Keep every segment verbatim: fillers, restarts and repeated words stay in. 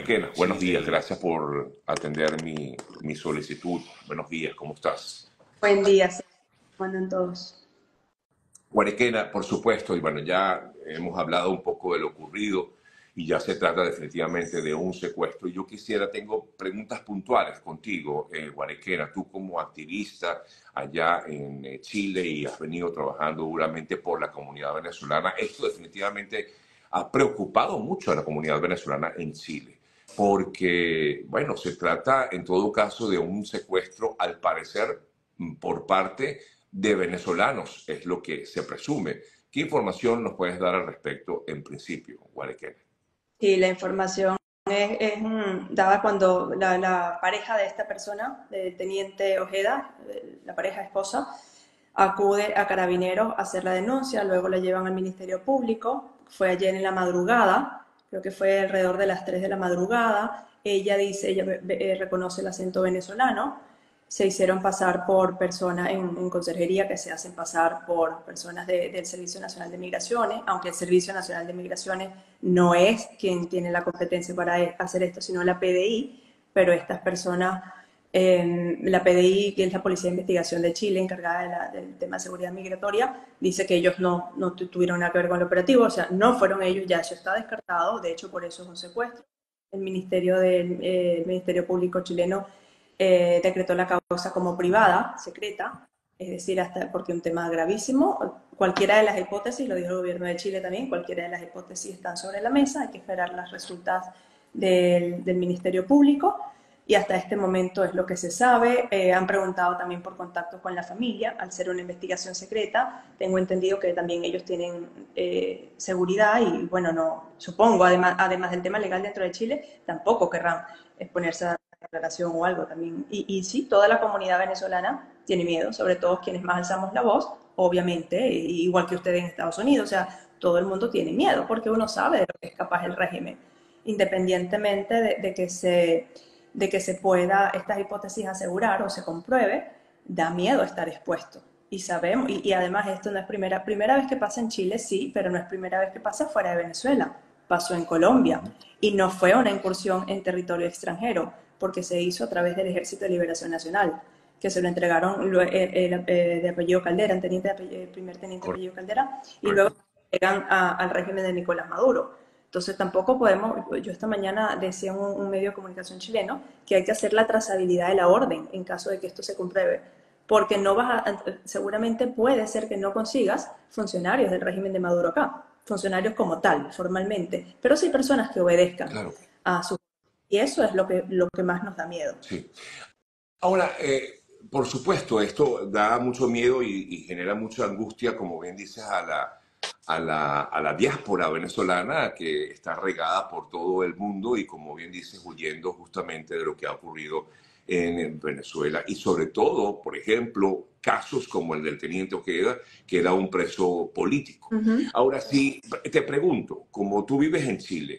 Guarequena, buenos días, gracias por atender mi, mi solicitud. Buenos días, ¿cómo estás? Buen día, Sergio. ¿Cómo andan todos? Guarequena, por supuesto, y bueno, ya hemos hablado un poco de lo ocurrido y ya se trata definitivamente de un secuestro. Yo quisiera, tengo preguntas puntuales contigo, eh, Guarequena, tú como activista allá en eh, Chile y has venido trabajando duramente por la comunidad venezolana. Esto definitivamente ha preocupado mucho a la comunidad venezolana en Chile, porque, bueno, se trata en todo caso de un secuestro, al parecer, por parte de venezolanos, es lo que se presume. ¿Qué información nos puedes dar al respecto en principio, Guarequena? Sí, la información es, es, mm, dada cuando la, la pareja de esta persona, del teniente Ojeda, eh, la pareja esposa, acude a Carabineros a hacer la denuncia, luego la llevan al Ministerio Público, fue ayer en la madrugada, creo que fue alrededor de las tres de la madrugada, ella dice, ella eh, reconoce el acento venezolano, se hicieron pasar por personas en, en conserjería que se hacen pasar por personas de, del Servicio Nacional de Migraciones, aunque el Servicio Nacional de Migraciones no es quien tiene la competencia para hacer esto, sino la P D I, pero estas personas, eh, la P D I, que es la Policía de Investigación de Chile, encargada de la, del tema de seguridad migratoria, dice que ellos no, no tuvieron nada que ver con el operativo, o sea, no fueron ellos, ya eso está descartado, de hecho por eso es un secuestro. El Ministerio, del, eh, el Ministerio Público chileno eh, decretó la causa como privada, secreta, es decir, hasta porque es un tema gravísimo. Cualquiera de las hipótesis, lo dijo el gobierno de Chile también, cualquiera de las hipótesis están sobre la mesa, hay que esperar las resultados del, del Ministerio Público y hasta este momento es lo que se sabe. Eh, han preguntado también por contacto con la familia, al ser una investigación secreta, tengo entendido que también ellos tienen eh, seguridad y bueno, no supongo, además, además del tema legal dentro de Chile, tampoco querrán exponerse a declaración o algo también. Y, y sí, toda la comunidad venezolana tiene miedo, sobre todo quienes más alzamos la voz, obviamente, igual que ustedes en Estados Unidos, o sea, todo el mundo tiene miedo porque uno sabe de lo que es capaz el régimen, independientemente de, de que se de que se pueda estas hipótesis asegurar o se compruebe, da miedo estar expuesto. Y sabemos, y, y además esto no es primera, primera vez que pasa en Chile, sí, pero no es primera vez que pasa fuera de Venezuela. Pasó en Colombia y no fue una incursión en territorio extranjero, porque se hizo a través del Ejército de Liberación Nacional, que se lo entregaron el, el, el, de apellido Caldera, el, teniente, el primer teniente de apellido Caldera, y luego llegan a, al régimen de Nicolás Maduro. Entonces tampoco podemos, yo esta mañana decía un, un medio de comunicación chileno que hay que hacer la trazabilidad de la orden en caso de que esto se compruebe, porque no vas a, seguramente puede ser que no consigas funcionarios del régimen de Maduro acá, funcionarios como tal, formalmente, pero sí personas que obedezcan Claro. a su... Y eso es lo que, lo que más nos da miedo. Sí. Ahora, eh, por supuesto, esto da mucho miedo y, y genera mucha angustia, como bien dices, a la, a la, a la diáspora venezolana que está regada por todo el mundo y, como bien dices, huyendo justamente de lo que ha ocurrido en, en Venezuela. Y sobre todo, por ejemplo, casos como el del teniente Ojeda, que era un preso político. Uh-huh. Ahora sí, te pregunto, como tú vives en Chile,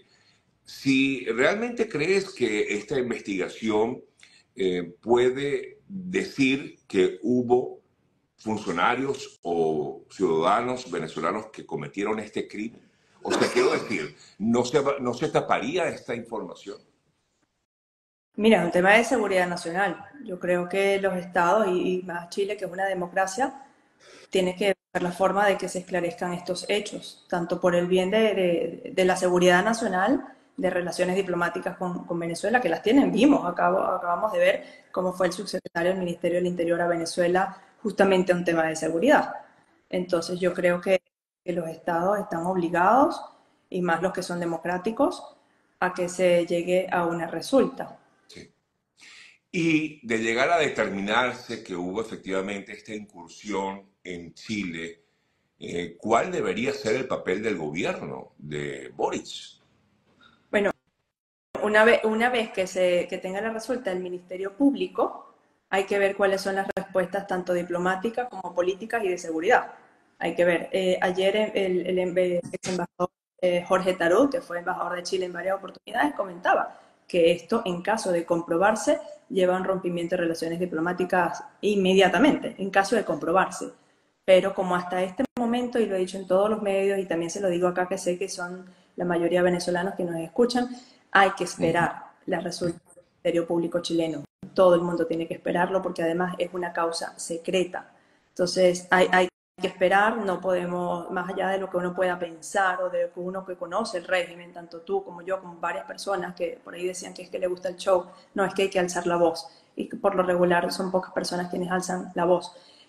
si realmente crees que esta investigación eh, puede decir que hubo funcionarios o ciudadanos venezolanos que cometieron este crimen. O sea, quiero decir, ¿no se, no se taparía esta información? Mira, es un tema de seguridad nacional. Yo creo que los estados, y, y más Chile, que es una democracia, tiene que ver la forma de que se esclarezcan estos hechos, tanto por el bien de, de, de la seguridad nacional, de relaciones diplomáticas con, con Venezuela, que las tienen. Vimos, acabo, acabamos de ver cómo fue el subsecretario del Ministerio del Interior a Venezuela justamente a un tema de seguridad. Entonces yo creo que, que los estados están obligados, y más los que son democráticos, a que se llegue a una resulta. Sí. Y de llegar a determinarse que hubo efectivamente esta incursión en Chile, eh, ¿cuál debería ser el papel del gobierno de Boric? Bueno, una vez, una vez que, se, que tenga la resulta del Ministerio Público, hay que ver cuáles son las respuestas tanto diplomáticas como políticas y de seguridad. Hay que ver. Eh, ayer el, el, el ex embajador eh, Jorge Tarut, que fue embajador de Chile en varias oportunidades, comentaba que esto, en caso de comprobarse, lleva a un rompimiento de relaciones diplomáticas inmediatamente, en caso de comprobarse. Pero como hasta este momento, y lo he dicho en todos los medios, y también se lo digo acá que sé que son la mayoría venezolanos que nos escuchan, hay que Ujú. esperar la resolución del Ministerio Público chileno. Todo el mundo tiene que esperarlo porque además es una causa secreta. Entonces hay, hay que esperar, no podemos, más allá de lo que uno pueda pensar o de lo que uno que conoce el régimen, tanto tú como yo, como varias personas que por ahí decían que es que le gusta el show, no, es que hay que alzar la voz. Y que por lo regular son pocas personas quienes alzan la voz.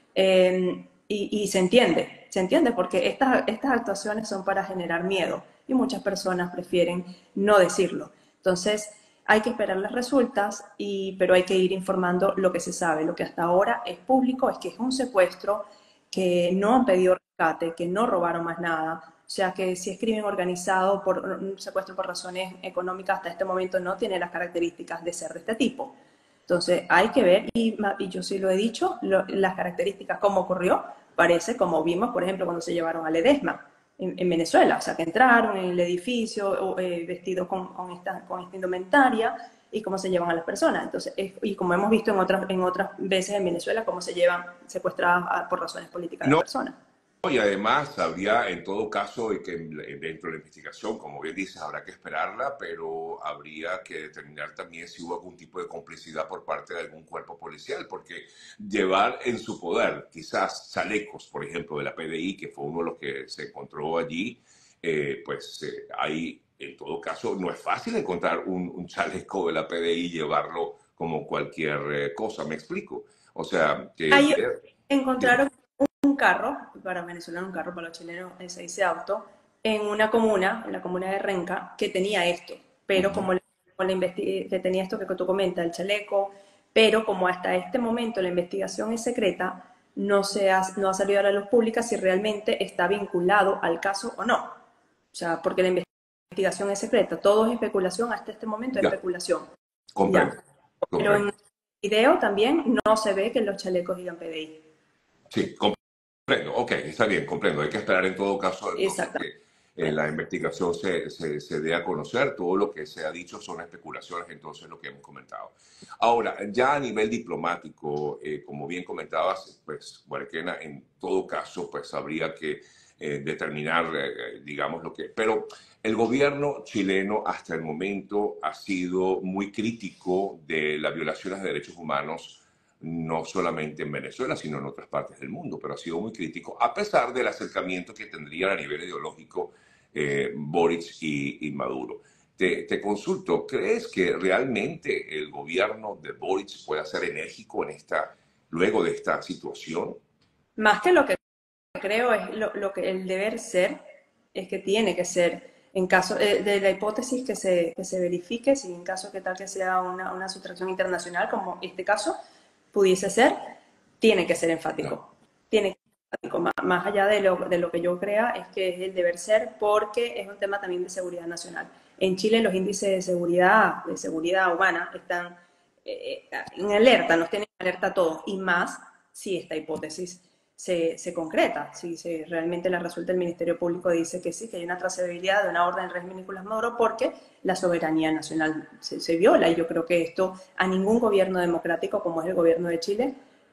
Eh, y, y se entiende, se entiende porque estas, estas actuaciones son para generar miedo y muchas personas prefieren no decirlo. Entonces, hay que esperar las resultas, y, pero hay que ir informando lo que se sabe. Lo que hasta ahora es público es que es un secuestro, que no han pedido rescate, que no robaron más nada. O sea que si es crimen organizado por un secuestro por razones económicas, hasta este momento no tiene las características de ser de este tipo. Entonces hay que ver, y, y yo sí lo he dicho, lo, las características, cómo ocurrió, parece como vimos, por ejemplo, cuando se llevaron a Ledesma en, en Venezuela, o sea, que entraron en el edificio eh, vestidos con, con, esta, con esta indumentaria y cómo se llevan a las personas. Entonces, es, y como hemos visto en otras, en otras veces en Venezuela, cómo se llevan secuestradas a, por razones políticas a las No, personas. y además habría en todo caso y que dentro de la investigación, como bien dices, habrá que esperarla, pero habría que determinar también si hubo algún tipo de complicidad por parte de algún cuerpo policial, porque llevar en su poder quizás chalecos, por ejemplo, de la P D I, que fue uno de los que se encontró allí, eh, pues eh, ahí en todo caso no es fácil encontrar un, un chaleco de la P D I y llevarlo como cualquier eh, cosa, me explico. O sea, que... Ahí eh, dime. encontraron un carro, para Venezuela un carro, para los chilenos se dice auto, en una comuna, en la comuna de Renca, que tenía esto, pero Ujú. como la, la que tenía esto que tú comentas, el chaleco, pero como hasta este momento la investigación es secreta, no, se ha, no ha salido a la luz pública si realmente está vinculado al caso o no. O sea, porque la investigación es secreta, todo es especulación, hasta este momento es Ya, especulación. comprendo, Ya. Pero en comprendo. el video también no se ve que los chalecos digan P D I. Sí, comprendo. Ok, está bien, comprendo. Hay que esperar en todo caso entonces Exactamente. que eh, la investigación se, se, se dé a conocer. Todo lo que se ha dicho son especulaciones, entonces lo que hemos comentado. Ahora, ya a nivel diplomático, eh, como bien comentabas, pues, Guarequena, en todo caso, pues habría que eh, determinar, eh, digamos, lo que... Pero el gobierno chileno hasta el momento ha sido muy crítico de las violaciones de derechos humanos, no solamente en Venezuela, sino en otras partes del mundo, pero ha sido muy crítico, a pesar del acercamiento que tendrían a nivel ideológico eh, Boric y, y Maduro. Te, te, consulto, ¿crees que realmente el gobierno de Boric pueda ser enérgico en esta, luego de esta situación? Más que lo que creo es lo, lo que el deber ser, es que tiene que ser, en caso eh, de la hipótesis que se, que se verifique, si en caso que tal que sea una, una sustracción internacional, como este caso pudiese ser, tiene que ser No. enfático. Tiene que ser enfático. Más, más allá de lo, de lo que yo crea, es que es el deber ser, porque es un tema también de seguridad nacional. En Chile los índices de seguridad, de seguridad humana, están eh, en alerta, nos tienen en alerta a todos, y más si esta hipótesis se, se concreta, si se, realmente la resulta el Ministerio Público dice que sí, que hay una trazabilidad de una orden del régimen Nicolás Maduro, porque la soberanía nacional se, se viola, y yo creo que esto a ningún gobierno democrático como es el gobierno de Chile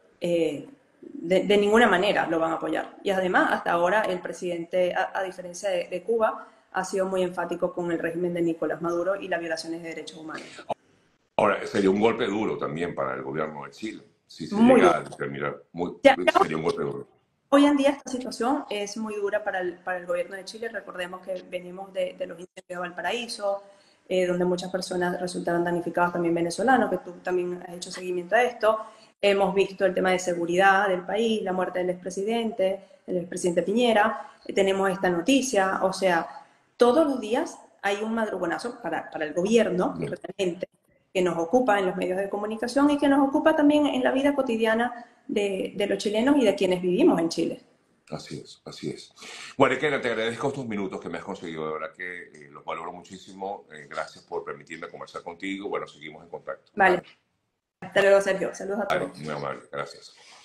eh, de, de, ninguna manera lo van a apoyar. Y además, hasta ahora el presidente, a, a diferencia de, de Cuba, ha sido muy enfático con el régimen de Nicolás Maduro y las violaciones de derechos humanos. Ahora, sería un golpe duro también para el gobierno de Chile, si se Muy llega duro. a determinar. Muy, Ya, ya sería un golpe duro. hoy en día esta situación es muy dura para el, para el gobierno de Chile. Recordemos que venimos de, de los incendios de Valparaíso, eh, donde muchas personas resultaron damnificadas, también venezolanos, que tú también has hecho seguimiento a esto. Hemos visto el tema de seguridad del país, la muerte del expresidente, el expresidente Piñera. Eh, tenemos esta noticia, o sea, todos los días hay un madrugonazo para, para el gobierno, No. realmente, que nos ocupa en los medios de comunicación y que nos ocupa también en la vida cotidiana de, de los chilenos y de quienes vivimos en Chile. Así es, así es. Bueno, Kena, te agradezco estos minutos que me has conseguido, de verdad que eh, los valoro muchísimo. Eh, gracias por permitirme conversar contigo. Bueno, seguimos en contacto. Vale, Vale, hasta luego, Sergio. Saludos a vale, todos. muy amable, gracias.